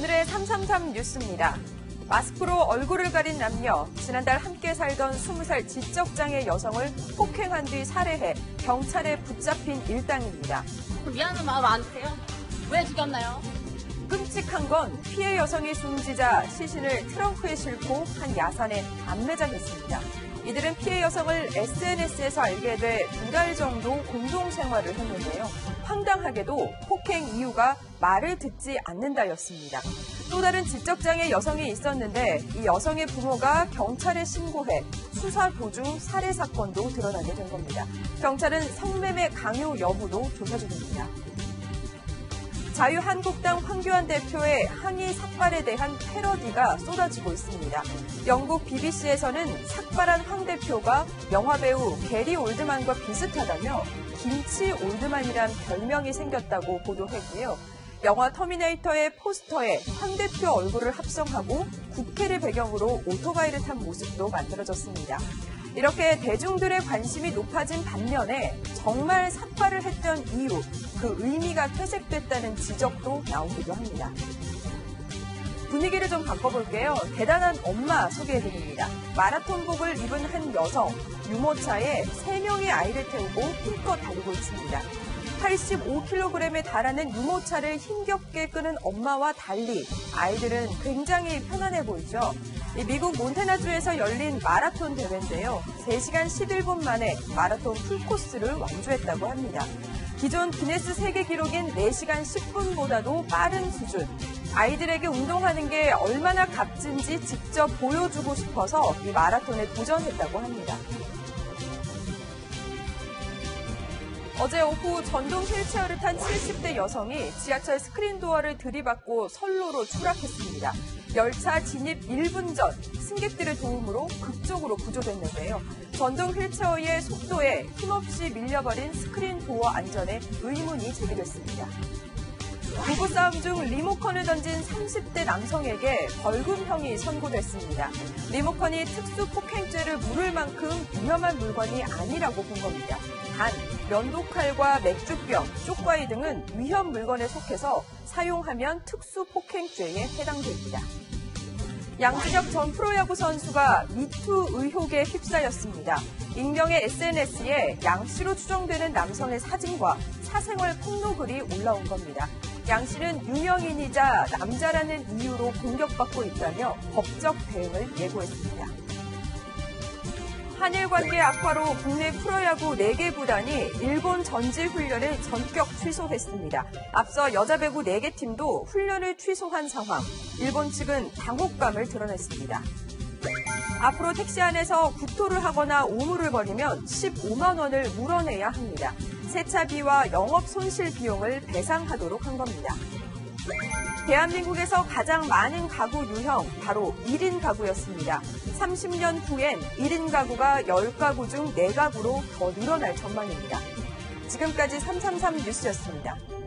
오늘의 333 뉴스입니다. 마스크로 얼굴을 가린 남녀, 지난달 함께 살던 20살 지적장애 여성을 폭행한 뒤 살해해 경찰에 붙잡힌 일당입니다. 미안한 마음 안 드세요? 왜 죽였나요? 끔찍한 건 피해 여성이 숨지자 시신을 트렁크에 싣고 한 야산에 안매장했습니다. 이들은 피해 여성을 SNS에서 알게 돼 2달 정도 공동생활을 했는데요. 황당하게도 폭행 이유가 말을 듣지 않는다였습니다. 또 다른 지적장애 여성이 있었는데 이 여성의 부모가 경찰에 신고해 수사 도중 살해 사건도 드러나게 된 겁니다. 경찰은 성매매 강요 여부도 조사 중입니다. 자유한국당 황교안 대표의 항의 삭발에 대한 패러디가 쏟아지고 있습니다. 영국 BBC에서는 삭발한 황 대표가 영화배우 게리 올드만과 비슷하다며 김치 올드만이란 별명이 생겼다고 보도했고요. 영화 터미네이터의 포스터에 황 대표 얼굴을 합성하고 국회를 배경으로 오토바이를 탄 모습도 만들어졌습니다. 이렇게 대중들의 관심이 높아진 반면에 정말 삭발을 했던 이유, 그 의미가 퇴색됐다는 지적도 나오기도 합니다. 분위기를 좀 바꿔볼게요. 대단한 엄마 소개해드립니다. 마라톤복을 입은 한 여성, 유모차에 3명의 아이를 태우고 힘껏 달리고 있습니다. 85kg에 달하는 유모차를 힘겹게 끄는 엄마와 달리 아이들은 굉장히 편안해 보이죠. 미국 몬태나주에서 열린 마라톤 대회인데요. 3시간 11분 만에 마라톤 풀코스를 완주했다고 합니다. 기존 기네스 세계 기록인 4시간 10분보다도 빠른 수준. 아이들에게 운동하는 게 얼마나 값진지 직접 보여주고 싶어서 이 마라톤에 도전했다고 합니다. 어제 오후 전동 휠체어를 탄 70대 여성이 지하철 스크린 도어를 들이받고 선로로 추락했습니다. 열차 진입 1분 전 승객들의 도움으로 극적으로 구조됐는데요. 전동 휠체어의 속도에 힘없이 밀려버린 스크린 도어 안전에 의문이 제기됐습니다. 부부싸움 중 리모컨을 던진 30대 남성에게 벌금형이 선고됐습니다. 리모컨이 특수폭행죄를 물을 만큼 위험한 물건이 아니라고 본 겁니다. 단, 면도칼과 맥주병, 쪽과이 등은 위험 물건에 속해서 사용하면 특수폭행죄에 해당됩니다. 양준혁 전 프로야구 선수가 미투 의혹에 휩싸였습니다. 익명의 SNS에 양 씨로 추정되는 남성의 사진과 사생활 폭로글이 올라온 겁니다. 양 씨는 유명인이자 남자라는 이유로 공격받고 있다며 법적 대응을 예고했습니다. 한일 관계 악화로 국내 프로야구 4개 구단이 일본 전지 훈련을 전격 취소했습니다. 앞서 여자 배구 4개 팀도 훈련을 취소한 상황. 일본 측은 당혹감을 드러냈습니다. 앞으로 택시 안에서 구토를 하거나 오물을 벌이면 15만 원을 물어내야 합니다. 세차비와 영업 손실 비용을 배상하도록 한 겁니다. 대한민국에서 가장 많은 가구 유형, 바로 1인 가구였습니다. 30년 후엔 1인 가구가 10가구 중 4가구로 더 늘어날 전망입니다. 지금까지 333 뉴스였습니다.